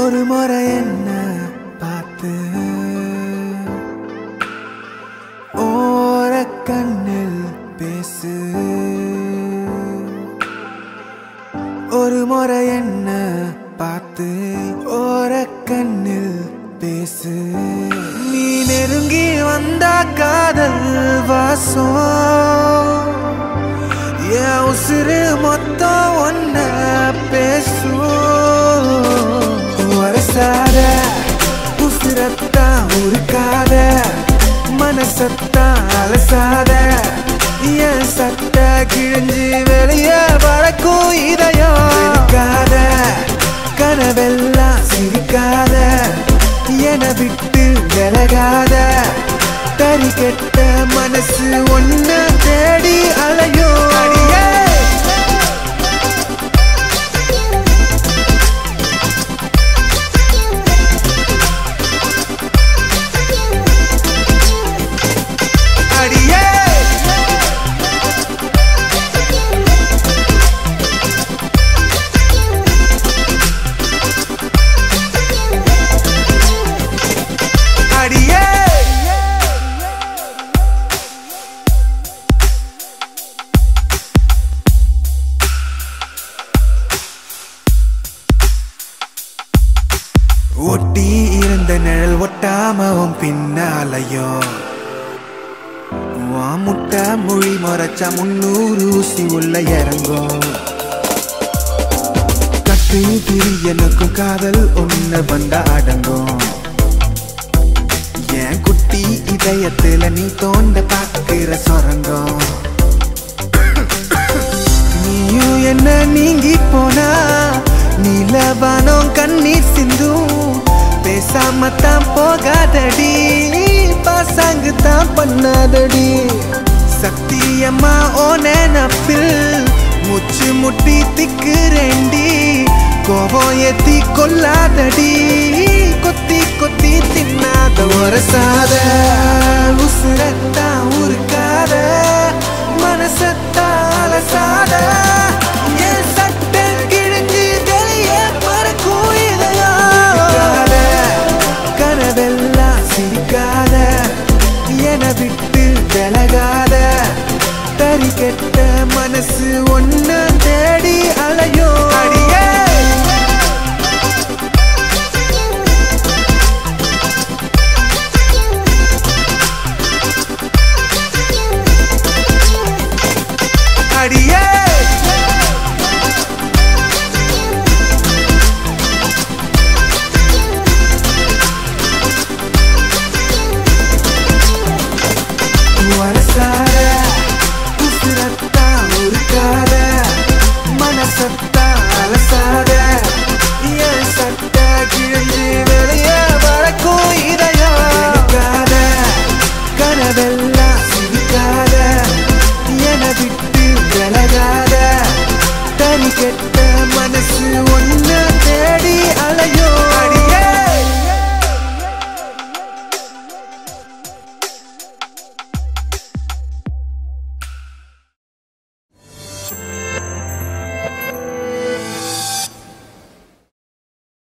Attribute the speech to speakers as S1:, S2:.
S1: ஒரு முறை என்ன பார்த்து ஓர கண்ணில் பேசு ஒரு முறை என்ன பார்த்து ஓர கண்ணில் பேசு நீ நெருங்கி வந்தா காதல் வாசம் என் உசுறு மொத்தம் ஒன்ன பேசும் வரசாத உசுரத்தான் உருக்காத மனசத்தான் அலசாத என் சட்ட கிழிஞ்சு வெளிய வளர்க்கும் இதயம் இருக்காத கனவெல்லாம் சிரிக்காத என விட்டு விலகாத தறி கெட்ட மனசு ஒன்ன தேடி அலையும் அடியே ஒட்டி இருந்த நிழல் ஒட்டாமவும் பின்னாலையோ முட்டை மொழி மறைச்சா 300 ஊசி உள்ள இறங்கும் கட்டு பிரியனுக்கும் காதல் ஒண்ணு வந்தா அடங்கும் என் குட்டி இதயத்துல நீ தோண்ட பாக்குற சொரங்கம் நீயும் என்ன நீங்கி போனா நீலவானம் கண்ணீர் சிந்தும் பேசாமத்தான் போகாதடி பாசாங்கு தான் பண்ணாதடி சத்தியமா ஓ நினப்பில் முச்சு முட்டி திக்குறேண்டி கோபம் ஏத்தி கொல்லாதடி கொத்தி கொத்தி தின்னாத வரசாத உசுரத்தான் உருக்காத மனசத்தான் அலசாத என் சட்ட கிழிஞ்சு வெளிய பறக்கும் இதயம் கனவெல்லாம் சிரிக்காத என விட்டு விலகாத தறி கெட்ட மனசு ஒன்ன தேடி அலையும் அடியே அடியே வரசாத உசுரத்தான் உருக்காத மனசத்தான்